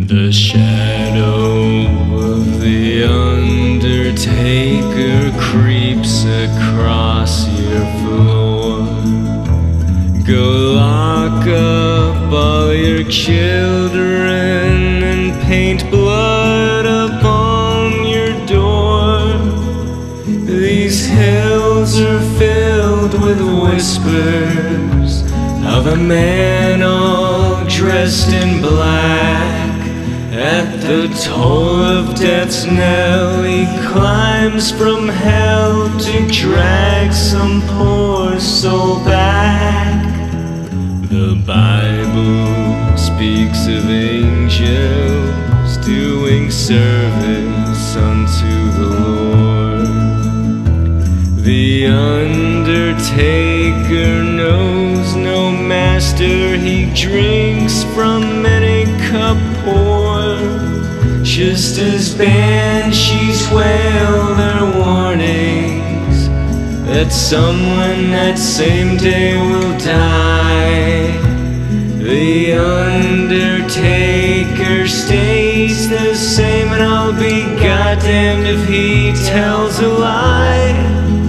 The shadow of the Undertaker creeps across your floor. Go lock up all your children and paint blood upon your door. These hills are filled with whispers of a man all dressed in black. At the toll of death's knell, he climbs from hell to drag some poor soul back. The Bible speaks of angels doing service unto the Lord. The Undertaker knows no master, he drinks from any cup poured, just as banshees wail their warnings that someone that same day will die. The Undertaker stays the same, and I'll be goddamned if he tells a lie.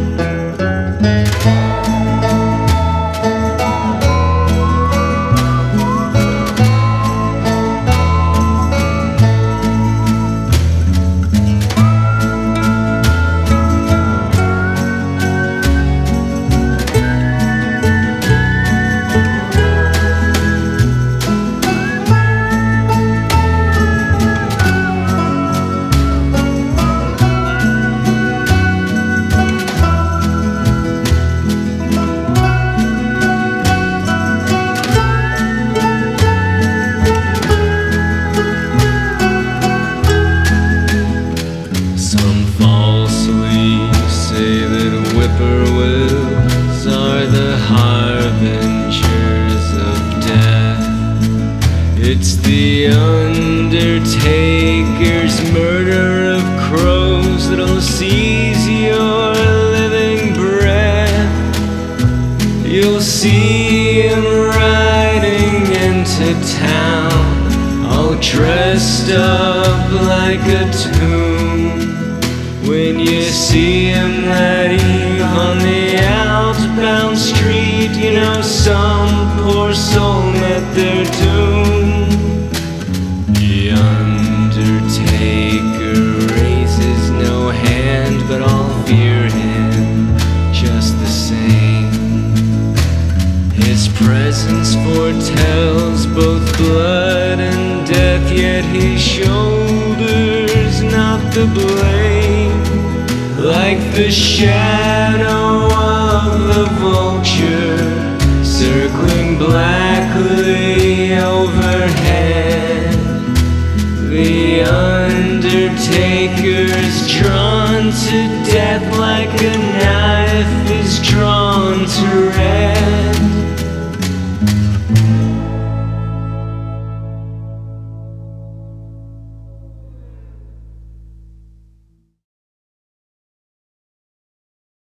Whippoorwills are the harbingers of death. It's the Undertaker's murder of crows that'll seize your living breath. You'll see him riding into town, all dressed up like a tomb. When you see him that eve on the outbound street, you know some poor soul met their doom. The Undertaker raises no hand, but I'll fear him just the same. His presence foretells both blood and death, yet he shoulders not the blame. Like the shadow of the vulture circling blackly overhead, the Undertaker's drawn to